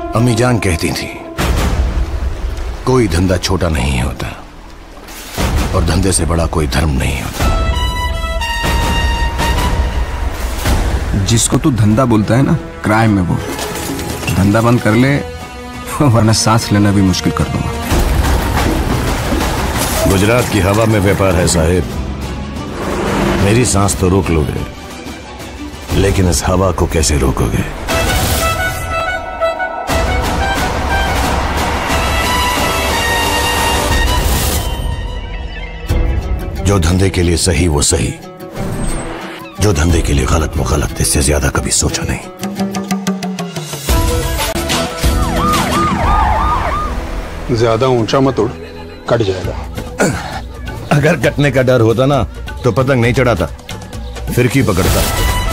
अम्मी जान कहती थी कोई धंधा छोटा नहीं होता और धंधे से बड़ा कोई धर्म नहीं होता। जिसको तू धंधा बोलता है ना, क्राइम में वो धंधा बंद कर ले वरना सांस लेना भी मुश्किल कर दूंगा। गुजरात की हवा में व्यापार है साहिब। मेरी सांस तो रोक लोगे, लेकिन इस हवा को कैसे रोकोगे? जो धंधे के लिए सही वो सही, जो धंधे के लिए गलत वो गलत। इससे ज्यादा कभी सोचा नहीं। ज्यादा ऊंचा मत उड़, कट जाएगा। अगर कटने का डर होता ना तो पतंग नहीं चढ़ाता, फिरकी पकड़ता।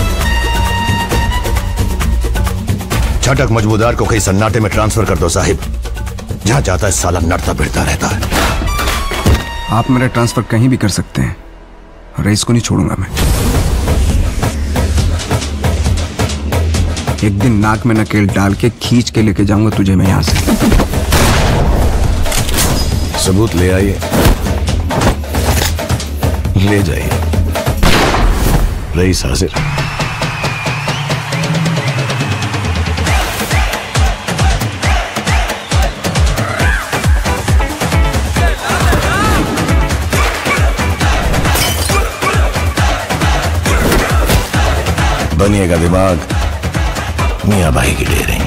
छटक मजबूदार को कहीं सन्नाटे में ट्रांसफर कर दो साहिब। जहां जाता है साला नड़ता भिड़ता रहता है। आप मेरा ट्रांसफर कहीं भी कर सकते हैं, रईस को नहीं छोड़ूंगा मैं। एक दिन नाक में नकेल डाल के खींच के लेके जाऊंगा तुझे मैं यहां से। सबूत ले आइए, ले जाइए। रईस हाजिर। बनिएगा दिमाग, मियां भाई की डेयरिंग।